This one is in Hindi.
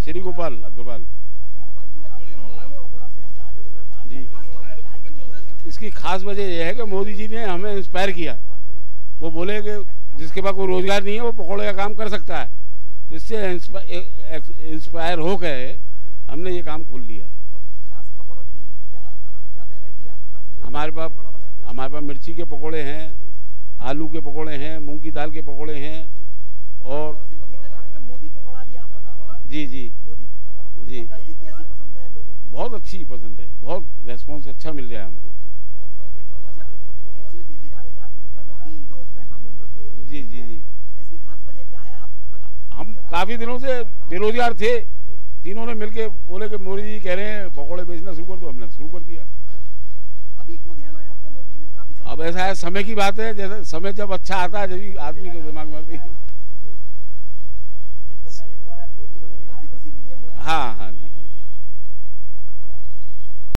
श्री गोपाल अग्रवाल जी। इसकी खास वजह यह है कि मोदी जी ने हमें इंस्पायर किया। वो बोले कि जिसके पास कोई रोजगार नहीं है वो पकौड़े का काम कर सकता है। इससे इंस्पायर हो गए हमने ये काम खोल लिया। हमारे पास मिर्ची के पकौड़े हैं, आलू के पकौड़े हैं, मूंग की दाल के पकौड़े हैं और मोदी पकौड़ा भी आप बना रहे हैं। जी जी जी, कैसी पसंद है लोगों की? बहुत अच्छी पसंद है, बहुत रेस्पॉन्स अच्छा मिल रहा है हमको। अच्छा, एक चीज देखी जा रही है आपकी दुकान में 3 दोस्त हैं हम उम्र के। जी जी जी, इसकी खास वजह क्या है? हम काफी दिनों से बेरोजगार थे, तीनों ने मिलके बोले कि मोदी जी कह रहे हैं पकौड़े बेचना शुरू कर दो, हमने शुरू कर दिया। अभी क्यों ध्यान आया आपको मोदी ने? काफी अब ऐसा है, समय की बात है, जैसे समय जब अच्छा आता है जब आदमी के दिमाग में आती है।